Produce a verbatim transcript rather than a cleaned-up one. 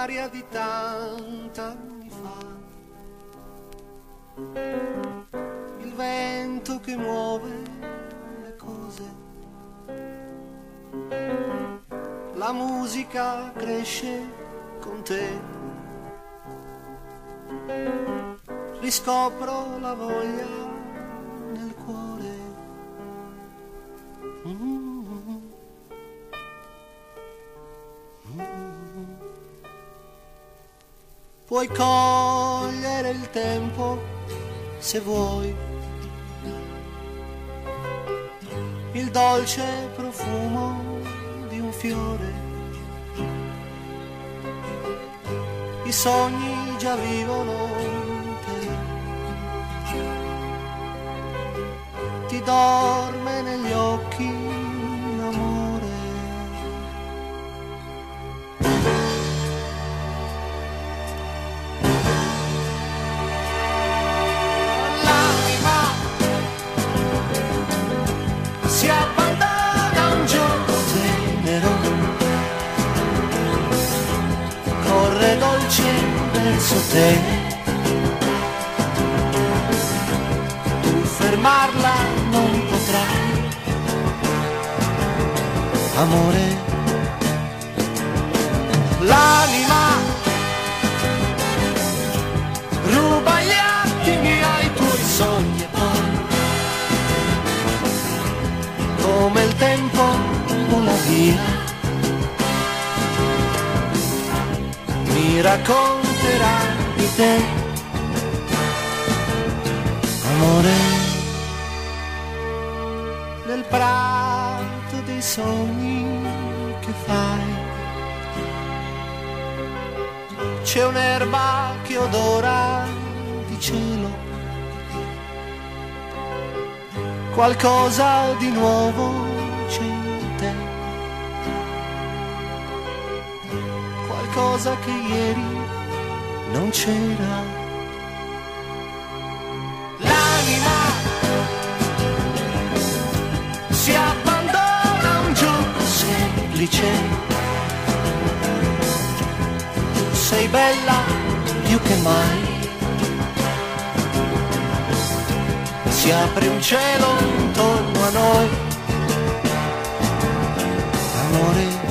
l'aria di tant'anni fa, il vento che muove le cose, la musica cresce con te, riscopro la voglia nel cuore. Mm-hmm. Mm-hmm. Puoi cogliere il tempo se vuoi, il dolce profumo di un fiore, i sogni già vivono in te, ti dorme negli occhi l'amore. L'anima si abbandona a un gioco tenero, corre dolce verso te, tu fermarla non potrai, amore. L'anima ruba gli attimi ai tuoi sogni e poi, come il tempo vola via, mi racconterà di te, amore. Nel prato dei sogni che fai c'è un'erba che odora di cielo, qualcosa di nuovo c'è in te, qualcosa che ieri non c'era. L'anima si abbandona a un gioco semplice, tu sei bella più che mai, si apre un cielo intorno a noi, amore.